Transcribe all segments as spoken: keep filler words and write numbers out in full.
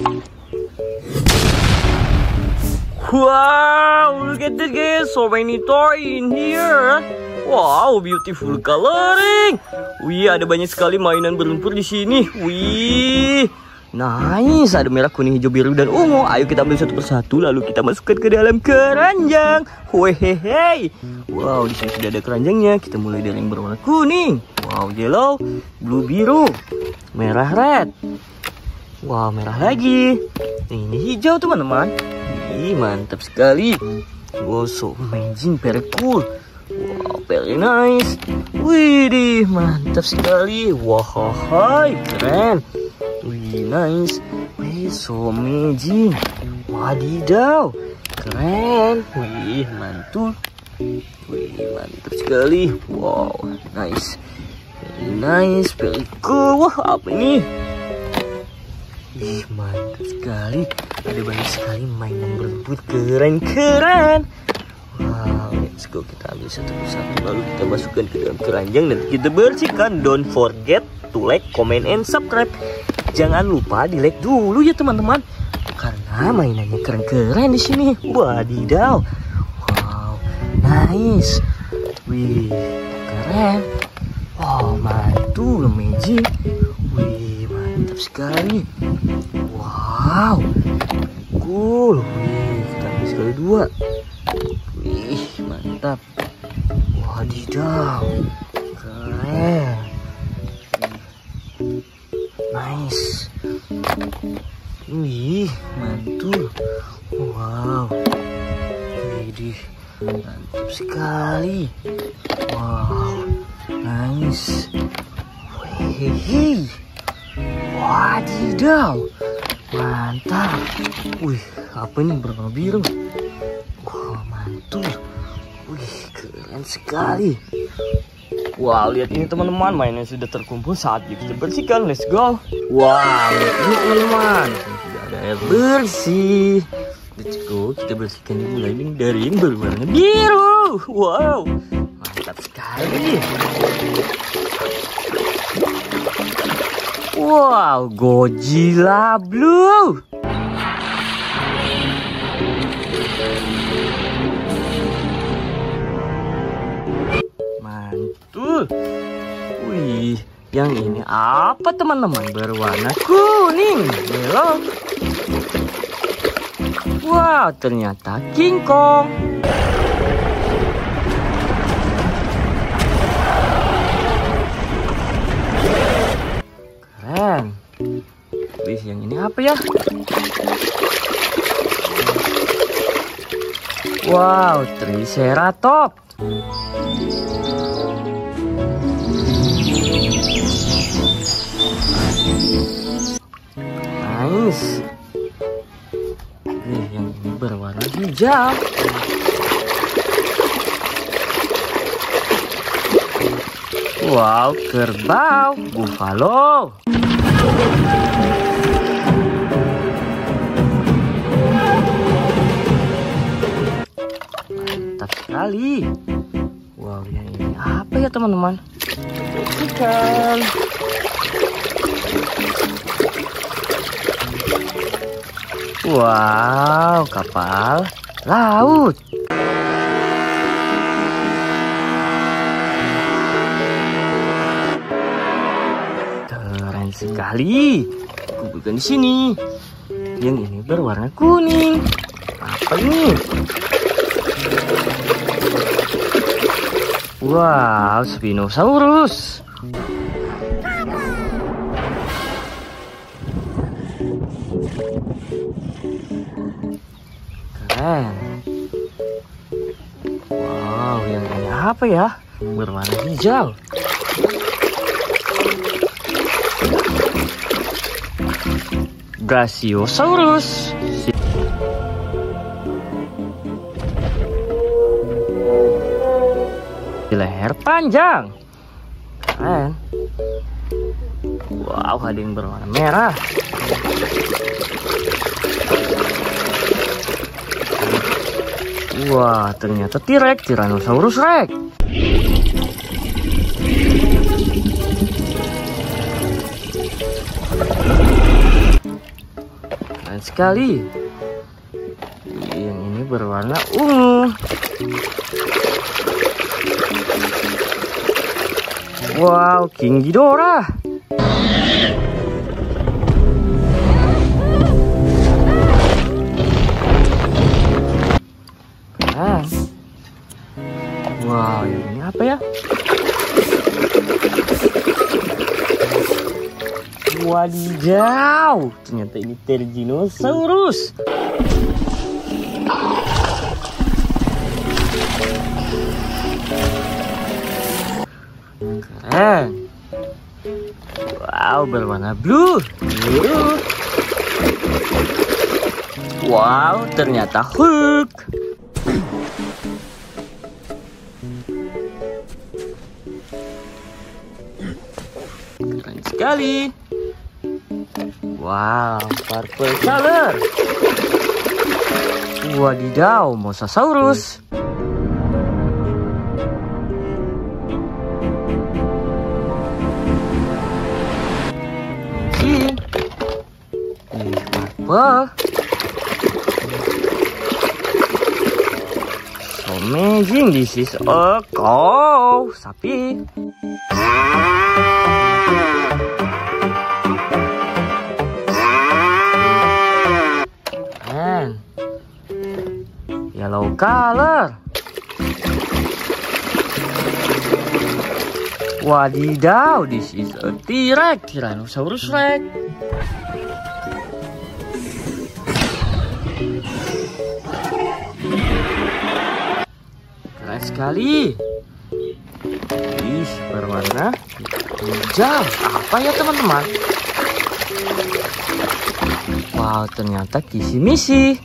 Wow, look at this guys, so many toy in here. Wow, beautiful coloring. Wih, ada banyak sekali mainan berlumpur di sini. Wih, nice. Ada merah, kuning, hijau, biru, dan ungu. Ayo kita ambil satu persatu, lalu kita masukkan ke dalam keranjang. Wehehe. Wow, di sini sudah ada keranjangnya. Kita mulai dari yang berwarna kuning. Wow, yellow, blue, biru, merah, red. Wow, merah lagi. Ini hijau teman-teman. Ih, mantap sekali. Wow, so amazing, very cool. Wow, very nice. Widih, mantap sekali. Wow, hai, keren. Wih, nice. Wih, so amazing. Wadidaw, keren. Wih, mantul. Wih, mantap sekali. Wow, nice. Very nice, very cool. Wah, apa ini? Ih, mantap sekali. Ada banyak sekali mainan berlumpur keren-keren. Wow, let's go. Kita ambil satu persatu, lalu kita masukkan ke dalam keranjang dan kita bersihkan. Don't forget to like, comment, and subscribe. Jangan lupa di like dulu ya teman-teman, karena mainannya keren-keren di sini. Wadidaw. Wow, nice. Wih, keren. Wow, mantul, amazing. Wih, mantap sekali. Wow, cool. Wih, kita ambil sekali dua. Wih, mantap. Wadidaw, keren. Nice. Wih, mantul. Wow. Widih, mantap sekali. Wow, nice. Wih, wadidaw, mantap. Wih, apa ini berwarna biru? Wow, mantul. Wih, keren sekali. Wow, lihat ini teman-teman, mainan sudah terkumpul, saatnya kita bersihkan. Let's go. Wow, ini teman-teman, sudah ada air bersih. Let's go, kita bersihkan ini mulai dari yang berwarna biru. Wow, mantap sekali. Wow, Godzilla Blue. Mantul. Wih, yang ini apa teman-teman? Berwarna kuning. Yellow. Wow, ternyata King Kong. Keren. Wih, yang ini apa ya? Wow, Triceratops. Nice. Wih, yang ini berwarna hijau. Wow, kerbau, buffalo. Mantap sekali. Wow, yang ini apa ya teman-teman? Ikan. Wow, kapal laut. Keren sekali. Kumpulkan di sini. Yang ini berwarna kuning. Apa ini? Wow, Spinosaurus. Keren. Wow, yang ini apa ya? Berwarna hijau. Brachiosaurus. Leher panjang. Keren. Wow, ada yang berwarna merah. Wah, ternyata T-Rex, Tyrannosaurus Rex. Keren sekali. Yang ini berwarna ungu. Wow, King Ghidorah. Keren. Wow, yang ini apa ya? Wadidaw, ternyata ini Terginosaurus. Keren. Wow, berwarna blue. Biru. Wow, ternyata Hulk. Keren sekali. Wow, purple color. Wadidaw, Mosasaurus. Ini purple. So amazing, this is a cow, sapi. Yellow color. Wadidaw, this is a T-Rex, Tyrannosaurus Rex. Keren sekali. Ih, berwarna hijau. Apa ya teman-teman? Wow, ternyata kisi-misi.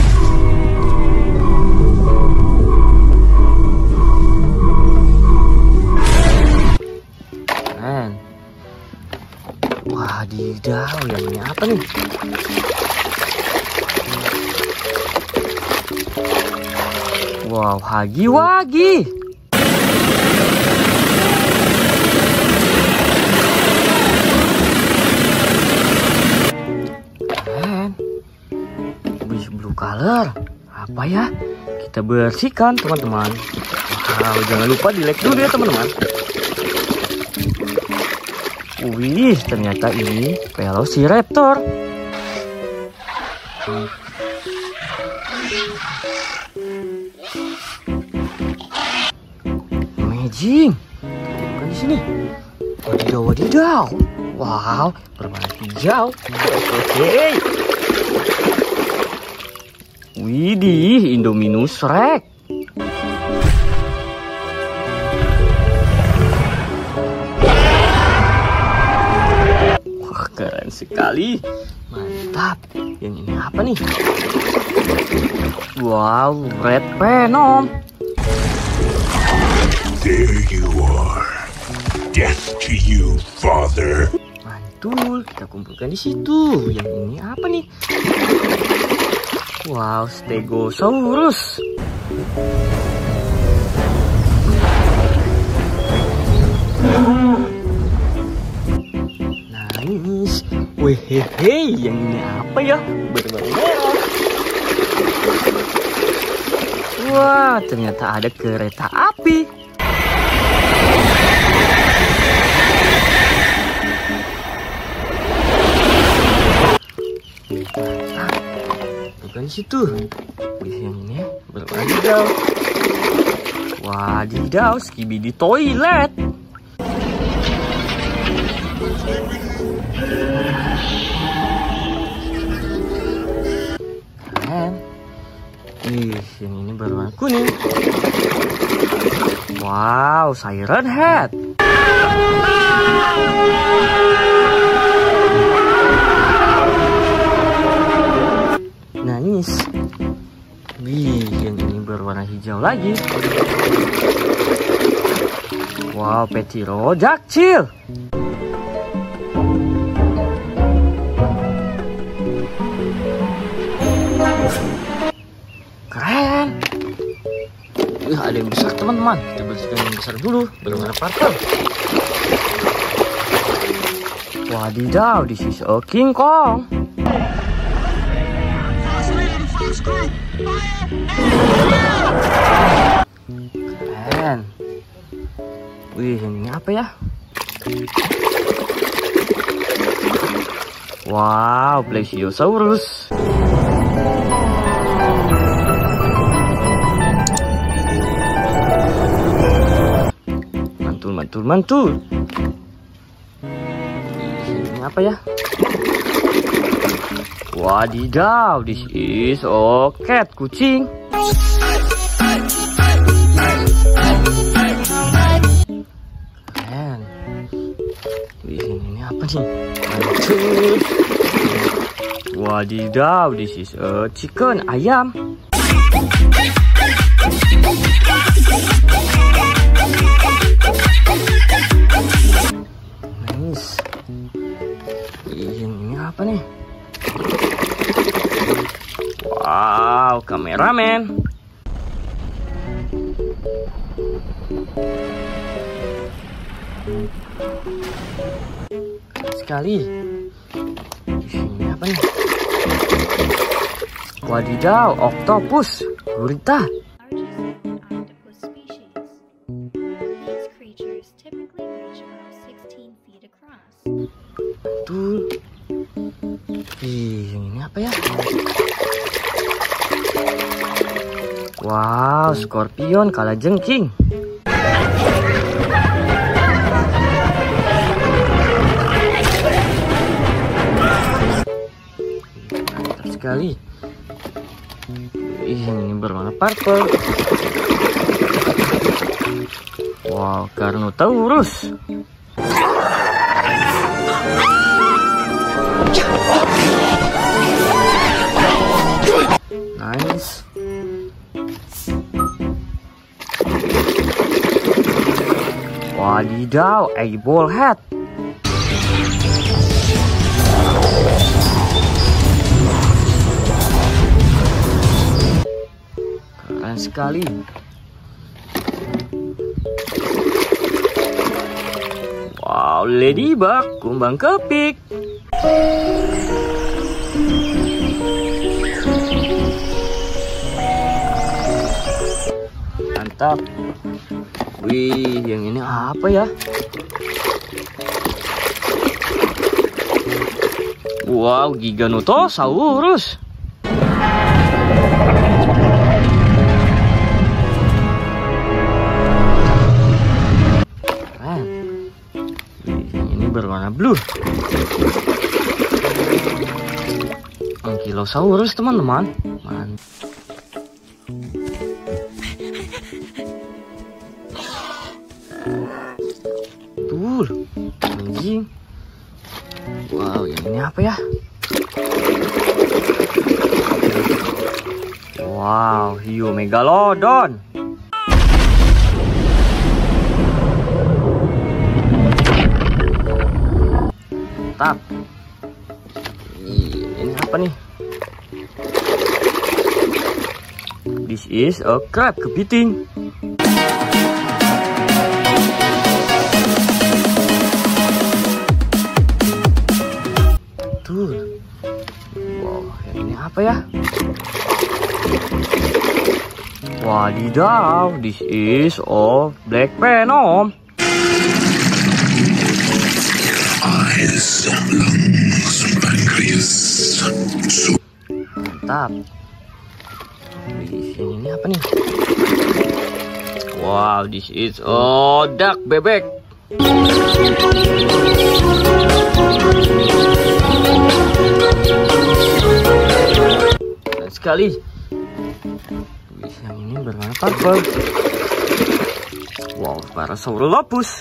Wadidaw, yang ini apa nih? Wow, Hagi-Wagi. Keren. Wih, blue color. Apa ya? Kita bersihkan, teman-teman. Wow, jangan lupa di like dulu ya, teman-teman. Wih, ternyata ini Velociraptor. Amazing. Bukan di sini. Wadidaw, wadidaw. Wow, berwarna hijau. Oke. Widih, Indominus Rex. Keren sekali, mantap. Yang ini apa nih? Wow, Red Venom. There you are. Death to you, father. Mantul, kita kumpulkan di situ. Yang ini apa nih? Wow, Stegosaurus. Nice. Wehehe, yang ini apa ya? Berwarna merah. Wah, ternyata ada kereta api. Mantap. Bukan di situ. Wih, yang ini berwarna hijau. Wadidaw, Skibidi toilet. Keren. Ih, yang ini berwarna kuning. Wow, Siren Head. Nice. Wih, yang ini berwarna hijau lagi. Wow, Pterodactyl. Keren. Wih, ada yang besar teman-teman. Kita bersihkan yang besar dulu. Berwarna purple. Wadidaw, this is a King Kong. Keren. Wih, ini apa ya? Wow, Plesiosaurus. Mantul, mantul, mantul. Ini apa ya? Wadidaw, this is a cat, kucing. Keren. Wih, ini apa nih? Mantul. Wadidaw, this is a chicken, ayam. Nice. Ini apa nih? Wow, kameramen. Sekali. Ini apa nih? Wadidaw, oktopus, gurita. Betul. Ih, ini apa ya? Wow, scorpion kalajengking. Mantap sekali. Ih, ini berwarna purple. Wow, Carnotaurus. Nice. Wadidaw, eyeball head. Keren sekali. Wow, ladybug, kumbang kepik. Mantap. Wih, yang ini apa ya? Wow, Giganotosaurus. Keren. Wih, yang ini berwarna blue. Ankylosaurus, teman-teman. Mantap. Tuh, anjing. Wow, yang ini apa ya? Wow, hiu megalodon. Mantap. Ini apa nih? This is a crab kepiting. Wow, ini apa ya? Wadidaw, this is a black venom. Eyes, lungs, pancreas. Mantap. Ini apa nih? Wow, this is a duck bebek. Keren sekali. Yang ini berwarna purple. Wow, Parasaurolophus.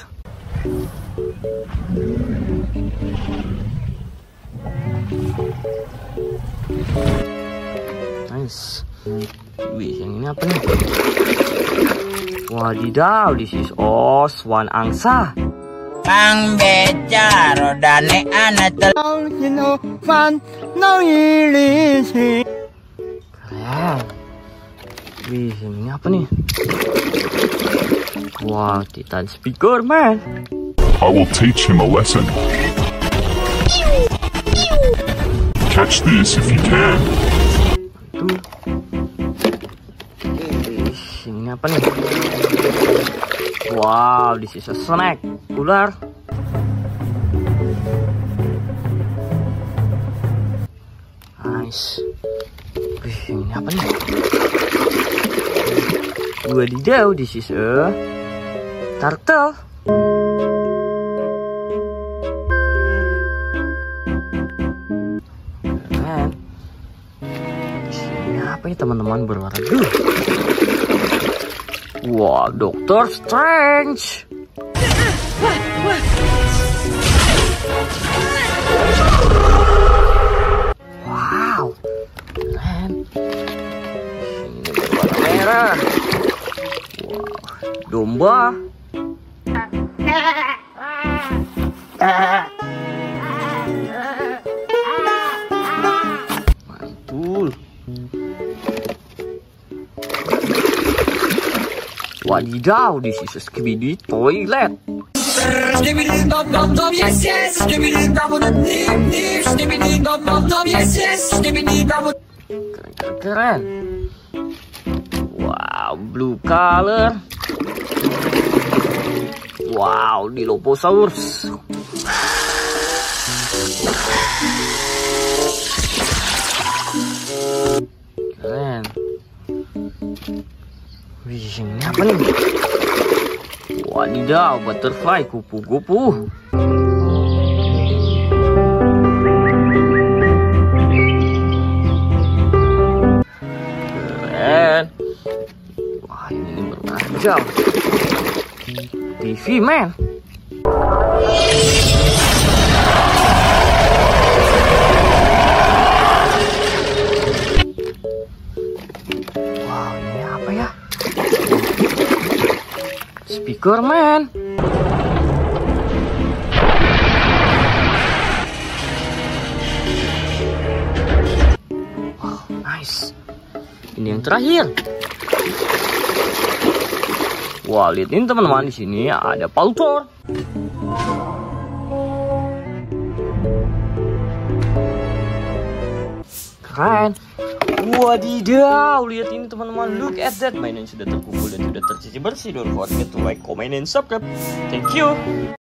Nice. Wih, yang ini apa nih? Wadidaw, this is oh, swan angsa. Mang beca rodane anak tel. Keren. Wih, ini apa nih? Wow, Titan speaker, man. I will teach him a lesson. Catch this if you can. Tuh. ini apa nih? Wow, this is a snack. Ular. Nice. Wih, ini apa nih? Wadidaw, this is a turtle. Keren. Ini apa nih teman-teman, berwarna biru? Wow, Doctor Strange. Wow, keren. Ini berwarna merah. Wow, domba. Mantul. Wadidaw, this is a Skibidi toilet. Skibidi dum dum dum, yes yes. Skibidi dum dum dum, skibidi dum dum dum, yes yes. Skibidi dum. Keren, keren, keren. Wow, blue color. Wow, Dilophosaurus. Keren. Wih, ini apa nih? Wadidaw, butterfly, kupu-kupu. Keren. Wah, ini bermacam. T V, man. Wow, ini apa ya? Speaker, man. Wow, nice. Ini yang terakhir. Wah, lihat ini teman-teman, di sini ada Paltor. Keren. Wadidaw, lihat ini teman-teman, look at that. Mainan sudah terkumpul dan sudah tercuci bersih. Don't forget to like, comment, and subscribe. Thank you.